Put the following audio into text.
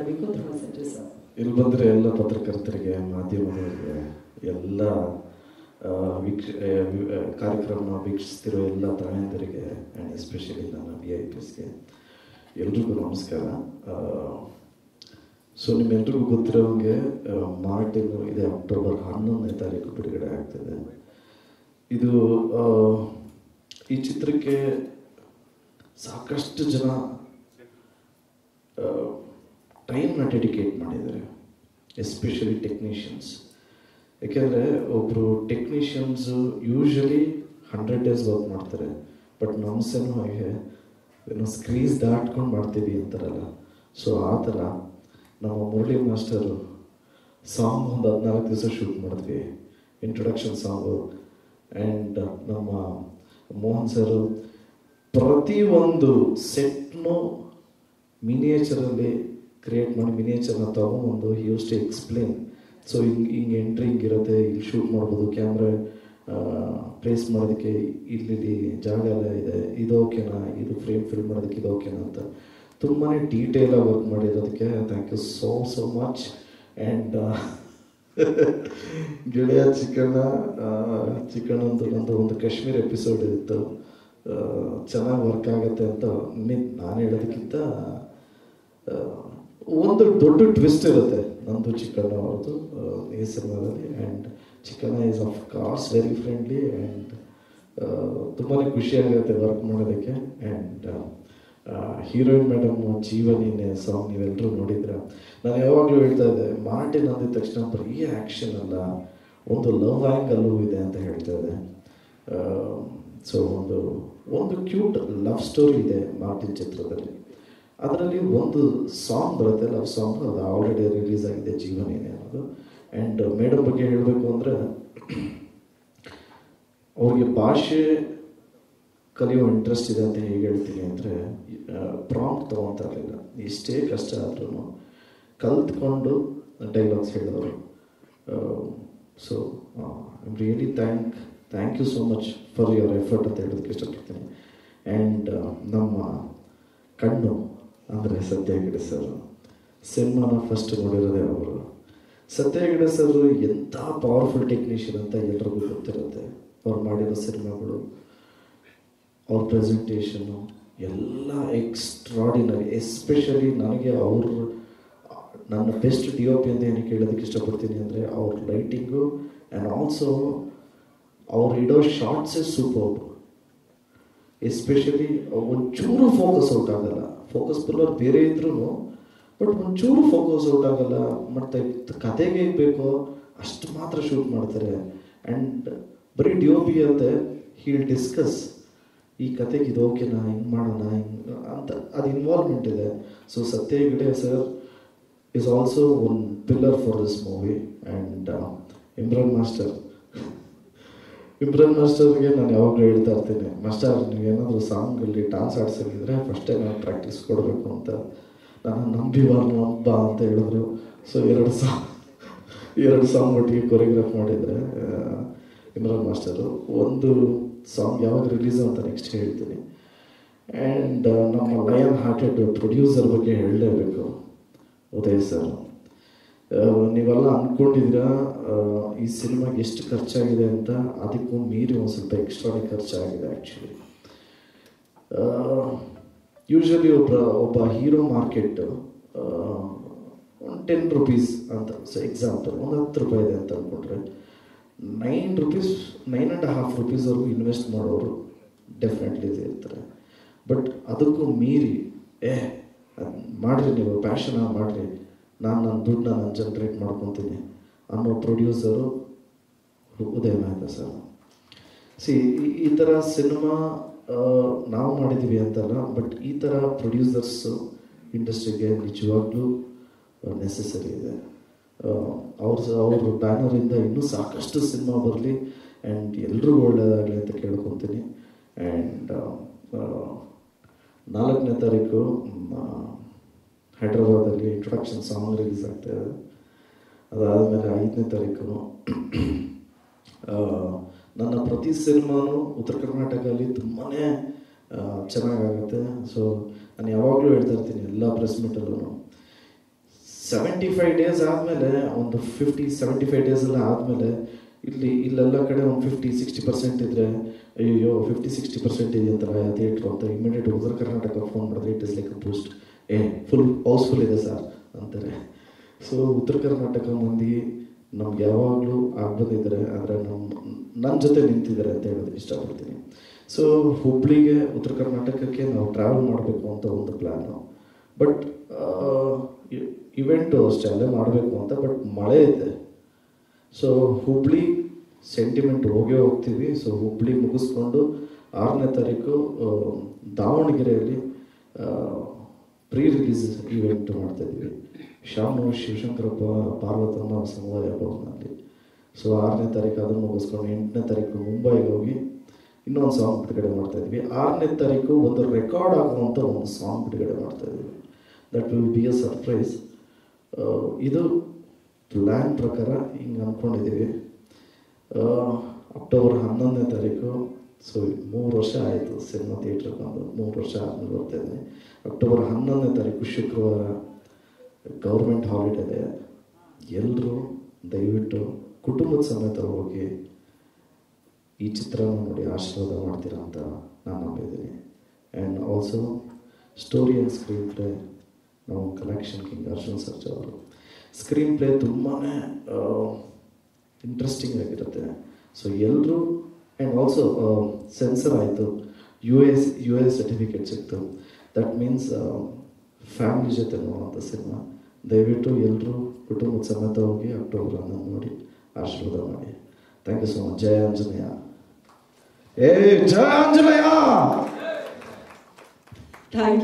ಮಾಡಬೇಕು ಅಂತ ಹೇಳಿದ್ರೆ ಸರ್. ಇಲ್ಲಿ ಬಂದರೆ ಎಲ್ಲ ಪತ್ರಕರ್ತರಿಗೆ, ಮಾಧ್ಯಮದವರಿಗೆ, ಎಲ್ಲ ಕಾರ್ಯಕ್ರಮ ವೀಕ್ಷಿಸ್ತಿರೋ ಎಲ್ಲ ತಾಯಂದಿರಿಗೆ ಆ್ಯಂಡ್ ಎಸ್ಪೆಷಲಿ ನನ್ನ VIPsಗೆ ಎಲ್ರಿಗೂ ನಮಸ್ಕಾರ. ಸೊ ನಿಮ್ಮೆಲ್ರಿಗೂ ಗೊತ್ತಿರೋಂಗೆ ಮಾರ್ಟಿನು ಇದೆ ಅಕ್ಟೋಬರ್ 11ನೇ ತಾರೀಕು ಬಿಡುಗಡೆ ಆಗ್ತದೆ. ಇದು ಈ ಚಿತ್ರಕ್ಕೆ ಸಾಕಷ್ಟು ಜನ ಟೈಮ್ನ ಡೆಡಿಕೇಟ್ ಮಾಡಿದ್ದಾರೆ, ಎಸ್ಪೆಷಲಿ ಟೆಕ್ನಿಷಿಯನ್ಸ್. ಯಾಕೆಂದರೆ ಒಬ್ಬರು ಟೆಕ್ನಿಷಿಯನ್ಸು ಯೂಶ್ವಲಿ 100 days ವರ್ಕ್ ಮಾಡ್ತಾರೆ, ಬಟ್ ನಮ್ಸೇನೂ ಹಾಗೆ ಏನೋ ಸ್ಕ್ರೀಸ್ ದಾಟ್ಕೊಂಡು ಮಾಡ್ತೀವಿ ಅಂತಾರಲ್ಲ, ಸೊ ಆ ಥರ ನಮ್ಮ ಮುರಳಿ ಮಾಸ್ಟರು ಸಾಂಗ್ ಒಂದು 14 ದಿವಸ ಶೂಟ್ ಮಾಡಿದ್ವಿ, ಇಂಟ್ರೊಡಕ್ಷನ್ ಸಾಂಗು. ಆ್ಯಂಡ್ ನಮ್ಮ ಮೋಹನ್ ಸರು ಪ್ರತಿಯೊಂದು ಸೆಟ್ನು ಮಿನಿಯೇಚರಲ್ಲಿ ಕ್ರಿಯೇಟ್ ಮಾಡಿ ಮಿನಿಯೇಚರ್ನ ತೊಗೊಂಬಂದು he use to explain. So ಹಿಂಗೆ ಎಂಟ್ರಿ ಹಿಂಗಿರುತ್ತೆ, ಇಲ್ಲಿ ಶೂಟ್ ಮಾಡ್ಬೋದು, ಕ್ಯಾಮ್ರಾ ಪ್ಲೇಸ್ ಮಾಡೋದಕ್ಕೆ ಇಲ್ಲಿ ಜಾಗ ಎಲ್ಲ ಇದೆ, ಇದು ಓಕೆನಾ, ಇದು ಫ್ರೇಮ್ ಫಿಲ್ ಮಾಡೋದಕ್ಕೆ ಇದು ಓಕೆನಾ ಅಂತ ತುಂಬಾ ಡೀಟೇಲಾಗಿ ವರ್ಕ್ ಮಾಡಿರೋದಕ್ಕೆ thank you so much. And ಗೆಳೆಯ ಚಿಕ್ಕಣ್ಣಂದು ನಂದು ಒಂದು ಕಾಶ್ಮೀರ್ ಎಪಿಸೋಡ್ ಇತ್ತು, ಚೆನ್ನಾಗಿ ವರ್ಕ್ ಆಗುತ್ತೆ ಅಂತ ನಾನು ಹೇಳೋದಕ್ಕಿಂತ ಒಂದು ದೊಡ್ಡ ಟ್ವಿಸ್ಟ್ ಇರುತ್ತೆ ನಂದು ಚಿಕ್ಕಣ್ಣ ಅವ್ರದ್ದು ಈ ಸಿನಿಮಾದಲ್ಲಿ. And Chikkanna is of course very friendly and ತುಂಬಾ ಖುಷಿಯಾಗುತ್ತೆ ವರ್ಕ್ ಮಾಡೋದಕ್ಕೆ. ಆ್ಯಂಡ್ ಹೀರೋಯಿನ್ ಮೇಡಮ್ ಜೀವನಿನೇ ಸಾಂಗ್ ನೀವೆಲ್ಲರೂ ನೋಡಿದ್ರೆ, ನಾನು ಯಾವಾಗಲೂ ಹೇಳ್ತಾ ಇದ್ದೆ, ಮಾರ್ಟಿನ್ ಅಂದಿದ ತಕ್ಷಣ ಬರೀ ಆ್ಯಕ್ಷನ್ ಅಲ್ಲ, ಒಂದು ಲವ್ ಆ್ಯಂಗಲ್ಲೂ ಇದೆ ಅಂತ ಹೇಳ್ತಾ ಇದ್ದೆ. ಸೊ ಒಂದು ಕ್ಯೂಟ್ ಲವ್ ಸ್ಟೋರಿ ಇದೆ ಮಾರ್ಟಿನ್ ಚಿತ್ರದಲ್ಲಿ. ಅದರಲ್ಲಿ ಒಂದು ಸಾಂಗ್ ಬರುತ್ತೆ, ಲವ್ ಸಾಂಗ್, ಅದು ಆಲ್ರೆಡಿ ರಿಲೀಸ್ ಆಗಿದೆ, ಜೀವನೇನೆ ಅನ್ನೋದು. ಆ್ಯಂಡ್ ಮೇಡಮ್ ಬಗ್ಗೆ ಹೇಳಬೇಕು ಅಂದರೆ, ಅವ್ರಿಗೆ ಭಾಷೆ ಕಲಿಯೋ ಇಂಟ್ರೆಸ್ಟ್ ಇದೆ ಅಂತ ಹೇಗೆ ಹೇಳ್ತೀನಿ ಅಂದರೆ, ಪ್ರಾಂಪ್ಟ್ ತೊಗೊತಾ ಇರಲಿಲ್ಲ, ಎಷ್ಟೇ ಕಷ್ಟ ಆದ್ರೂ ಕಲ್ತ್ಕೊಂಡು ಡೈಲಾಗ್ಸ್ ಹೇಳಿದವರು. So I really thank you so much for your effort ಅಂತ ಹೇಳೋದಕ್ಕೆ ಇಷ್ಟಪಡ್ತೀನಿ. ಆ್ಯಂಡ್ ನಮ್ಮ ಕಣ್ಣು ಅಂದರೆ ಸತ್ಯ ಹೆಗಡೆ ಸರ್, ಸಿನಿಮಾನ ಫಸ್ಟ್ ನೋಡಿರೋದೇ ಅವರು. ಸತ್ಯ ಹೆಗಡೆ ಸರ್ ಎಂಥ ಪವರ್ಫುಲ್ ಟೆಕ್ನಿಷಿಯನ್ ಅಂತ ಎಲ್ರಿಗೂ ಗೊತ್ತಿರುತ್ತೆ. ಅವ್ರು ಮಾಡಿರೋ ಸಿನಿಮಾಗಳು, ಅವ್ರ ಪ್ರೆಸೆಂಟೇಷನ್ನು ಎಲ್ಲ ಎಕ್ಸ್ಟ್ರಾಡಿನರಿ. ಎಸ್ಪೆಷಲಿ ನನಗೆ ನನ್ನ ಬೆಸ್ಟ್ DOP ಅಂತ ಏನಕ್ಕೆ ಹೇಳೋದಕ್ಕೆ ಇಷ್ಟಪಡ್ತೀನಿ ಅಂದರೆ, ಅವ್ರ ಲೈಟಿಂಗು ಆ್ಯಂಡ್ ಆಲ್ಸೋ ಅವ್ರು ಇಡೋ ಶಾರ್ಟ್ಸೇ ಸೂಪರ್. ಎಸ್ಪೆಷಲಿ ಒಂಚೂರು ಫೋಕಸ್ ಔಟ್ ಆಗಲ್ಲ, ಫೋಕಸ್ ಪುಲ್ಲರ್ ಬೇರೆ ಇದ್ರೂ ಬಟ್ ಒಂಚೂರು ಫೋಕಸ್ ಔಟ್ ಆಗಲ್ಲ. ಮತ್ತು ಕತೆಗೆ ಬೇಕೋ ಅಷ್ಟು ಮಾತ್ರ ಶೂಟ್ ಮಾಡ್ತಾರೆ. ಆ್ಯಂಡ್ ಬರೀ DOP ಅಂತೆ ಹೀಲ್ ಡಿಸ್ಕಸ್, ಈ ಕತೆಗೆ ಇದು ಓಕೆನಾ, ಹಿಂಗೆ ಮಾಡೋಣ, ಹಿಂಗೆ ಅಂತ ಅದು ಇನ್ವಾಲ್ವ್ಮೆಂಟ್ ಇದೆ. So Satya Hegde sir is also one pillar for this movie. And Imran ಮಾಸ್ಟರ್ಗೆ ನಾನು ಯಾವಾಗಲೂ ಹೇಳ್ತಾ ಇರ್ತೀನಿ, ಮಾಸ್ಟರ್ ನೀವೇನಾದರೂ ಸಾಂಗಲ್ಲಿ ಡ್ಯಾನ್ಸ್ ಆಡ್ಸೋಂಗಿದ್ರೆ ಫಸ್ಟೇ ನಾನು ಪ್ರಾಕ್ಟೀಸ್ ಕೊಡಬೇಕು ಅಂತ. ನಾನು ನಂಬಿವಾರ್ನು ಹಬ್ಬ ಅಂತ ಹೇಳಿದ್ರು. ಸೊ ಎರಡು ಸಾಂಗ್ ಒಟ್ಟಿಗೆ ಕೊರಿಯೋಗ್ರಾಫ್ ಮಾಡಿದರೆ ಇಮ್ರಾನ್ ಮಾಸ್ಟರು. ಒಂದು ಸಾಂಗ್ ಯಾವಾಗ ರಿಲೀಸ್ ಅಂತ ನೆಕ್ಸ್ಟ್ ಹೇಳ್ತೀನಿ. ಆ್ಯಂಡ್ ನಮ್ಮ ಲಯನ್ ಹಾರ್ಟೆಡ್ ಪ್ರೊಡ್ಯೂಸರ್ ಬಗ್ಗೆ ಹೇಳಲೇಬೇಕು, ಉದಯ್ ಸರ್. ನೀವೆಲ್ಲ ಅಂದ್ಕೊಂಡಿದ್ದೀರಾ ಈ ಸಿನಿಮಾಗೆ ಎಷ್ಟು ಖರ್ಚಾಗಿದೆ ಅಂತ, ಅದಕ್ಕೂ ಮೀರಿ ಒಂದು ಸ್ವಲ್ಪ ಎಕ್ಸ್ಟ್ರಾನೇ ಖರ್ಚಾಗಿದೆ ಆ್ಯಕ್ಚುಲಿ. ಯೂಶ್ವಲಿ ಒಬ್ಬ ಹೀರೋ ಮಾರ್ಕೆಟ್ ಒಂದು 10 rupees ಅಂತ, ಸೊ ಎಕ್ಸಾಂಪಲ್ ಒಂದು 10 ರೂಪಾಯಿ ಇದೆ ಅಂತ ಅಂದ್ಕೊಂಡ್ರೆ, 9.5 rupeesವರೆಗೂ ಇನ್ವೆಸ್ಟ್ ಮಾಡೋರು ಡೆಫಿನೆಟ್ಲಿ ಇರ್ತಾರೆ. ಬಟ್ ಅದಕ್ಕೂ ಮೀರಿ ಮಾಡಿರಿ, ನೀವು ಪ್ಯಾಷನ ಮಾಡಿರಿ, ನನ್ನ ದುಡ್ಡನ್ನ ನಾನು ಜನ್ರೇಟ್ ಮಾಡ್ಕೊತೀನಿ ಅನ್ನೋ ಪ್ರೊಡ್ಯೂಸರು ಉದಯ್ ಮೆಹ್ತಾ ಸರ್. ಈ ಥರ ಸಿನಿಮಾ ನಾವು ಮಾಡಿದ್ದೀವಿ ಅಂತಲ್ಲ, ಬಟ್ ಈ ಥರ ಪ್ರೊಡ್ಯೂಸರ್ಸು ಇಂಡಸ್ಟ್ರಿಗೆ ನಿಜವಾಗ್ಲೂ ನೆಸೆಸರಿ ಇದೆ. ಅವ್ರ ಬ್ಯಾನರಿಂದ ಇನ್ನೂ ಸಾಕಷ್ಟು ಸಿನಿಮಾ ಬರಲಿ ಆ್ಯಂಡ್ ಎಲ್ರಿಗೂ ಒಳ್ಳೆಯದಾಗಲಿ ಅಂತ ಕೇಳ್ಕೊತೀನಿ. ಆ್ಯಂಡ್ 4ನೇ ತಾರೀಕು ಹೈದ್ರಾಬಾದಲ್ಲಿ ಇಂಟ್ರೊಡಕ್ಷನ್ ಸಾಂಗ್ ರಿಲೀಸ್ ಆಗ್ತಾಯಿದೆ. ಅದಾದಮೇಲೆ 5ನೇ ತಾರೀಕು ನನ್ನ ಪ್ರತಿ ಸಿನಿಮಾನು ಉತ್ತರ ಕರ್ನಾಟಕದಲ್ಲಿ ತುಂಬಾ ಚೆನ್ನಾಗಾಗುತ್ತೆ. ಸೊ ನಾನು ಯಾವಾಗಲೂ ಹೇಳ್ತಾ ಇರ್ತೀನಿ ಎಲ್ಲ ಪ್ರೆಸ್ ಮೀಟಲ್ಲೂ, 75 ಡೇಸ್ ಆದಮೇಲೆ ಒಂದು 75 ಡೇಸ್ ಎಲ್ಲ ಆದಮೇಲೆ ಇಲ್ಲೆಲ್ಲ ಕಡೆ ಒಂದು 50-60% ಇದ್ರೆ ಅಯ್ಯೋ 50-60% ಇದೆ ಅಂತಲ್ಲ ಥಿಯೇಟ್ರು ಅಂತ ಇಮಿಡಿಯೇಟ್ ಉತ್ತರ ಕರ್ನಾಟಕ ಫೋನ್ ಮಾಡಿದ್ರೆ it is like a boost full housefull ಇದೆ ಸರ್ ಅಂತಾರೆ. ಸೊ ಉತ್ತರ ಕರ್ನಾಟಕ ಮಂದಿ ನಮ್ಗೆ ಯಾವಾಗಲೂ ಬಂದಿದ್ದಾರೆ, ಅಂದರೆ ನನ್ನ ಜೊತೆ ನಿಂತಿದ್ದಾರೆ ಅಂತ ಹೇಳೋದಕ್ಕೆ ಇಷ್ಟಪಡ್ತೀನಿ. ಸೊ ಹುಬ್ಳಿಗೆ ಉತ್ತರ ಕರ್ನಾಟಕಕ್ಕೆ ನಾವು ಟ್ರಾವೆಲ್ ಮಾಡಬೇಕು ಅಂತ ಒಂದು ಪ್ಲ್ಯಾನು. ಬಟ್ ಇವೆಂಟು ಅಷ್ಟೇ ಅಲ್ಲೇ ಮಾಡಬೇಕು ಅಂತ, ಬಟ್ ಮಳೆ ಇದೆ. ಸೊ ಹುಬ್ಳಿ ಸೆಂಟಿಮೆಂಟ್ ಹೋಗ್ತೀವಿ. ಸೊ ಹುಬ್ಳಿ ಮುಗಿಸ್ಕೊಂಡು 6ನೇ ತಾರೀಕು ದಾವಣಗೆರೆಯಲ್ಲಿ ಪ್ರೀ ರಿಲೀಸ್ ಈವೆಂಟ್ ಮಾಡ್ತಾಯಿದ್ವಿ, ಶಾಮನೂರು ಶಿವಶಂಕರಪ್ಪ ಪಾರ್ವತಮ್ಮ ಸಮುದಾಯ ಭವನದಲ್ಲಿ. ಸೊ 6ನೇ ತಾರೀಕು ಅದನ್ನು ಮುಗಿಸ್ಕೊಂಡು 8ನೇ ತಾರೀಕು ಮುಂಬೈಗೆ ಹೋಗಿ ಇನ್ನೊಂದು ಸಾಂಗ್ ಬಿಡುಗಡೆ ಮಾಡ್ತಾಯಿದ್ವಿ. 6ನೇ ತಾರೀಕು ಒಂದು ರೆಕಾರ್ಡ್ ಆಗುವಂಥ ಒಂದು ಸಾಂಗ್ ಬಿಡುಗಡೆ ಮಾಡ್ತಾಯಿದ್ವಿ. That will be a surprise. ಇದು ಪ್ಲ್ಯಾನ್ ಪ್ರಕಾರ ಹಿಂಗೆ ಅಂದ್ಕೊಂಡಿದ್ದೀವಿ. ಅಕ್ಟೋಬರ್ 11ನೇ ತಾರೀಕು, ಸೊ 3 ವರ್ಷ ಆಯಿತು ಸಿನಿಮಾ ಥಿಯೇಟ್ರಿಗೆ ಬಂದು, 3 ವರ್ಷ ಆದಮೇಲೆ ಬರ್ತಾಯಿದ್ದೀನಿ. ಅಕ್ಟೋಬರ್ 11ನೇ ತಾರೀಕು ಶುಕ್ರವಾರ, ಗೌರ್ಮೆಂಟ್ ಹಾಲಿಡೇ ಇದೆ. ಎಲ್ಲರೂ ದಯವಿಟ್ಟು ಕುಟುಂಬದ ಸಮೇತ ಹೋಗಿ ಈ ಚಿತ್ರನ ನೋಡಿ ಆಶೀರ್ವಾದ ಮಾಡ್ತೀರಾ ಅಂತ ನಾನು ನಂಬಿದ್ದೀನಿ. And also story and screen play ನಾವು ಕಲೆಕ್ಷನ್ ಕಿಂಗ್ ಅರ್ಜುನ್ ಸರ್ಜಾ ಅವರು. ಸ್ಕ್ರೀನ್ ಪ್ಲೇ ತುಂಬಾ ಇಂಟ್ರೆಸ್ಟಿಂಗ್ ಆಗಿರುತ್ತೆ. ಸೊ ಎಲ್ಲರೂ ಆ್ಯಂಡ್ ಆಲ್ಸೋ ಸೆನ್ಸರ್ ಆಯಿತು, ಯು ಎಸ್ ಸರ್ಟಿಫಿಕೇಟ್ ಸಿಕ್ತು. ದಟ್ ಮೀನ್ಸ್ ಫ್ಯಾಮಿಲಿ ಜೊತೆ ನೋಡುವಂಥ ಸಿನಿಮಾ. ದಯವಿಟ್ಟು ಎಲ್ಲರೂ ಕುಟುಂಬದ ಸಮೇತ ಹೋಗಿ ಅಕ್ಟೋಬರ್ 11 ನೋಡಿ ಆಶೀರ್ವಾದ ಮಾಡಿ. Thank you so much. ಜಯ ಆಂಜನೇಯ. ಜಯ ಆಂಜನೇಯ. Thank you.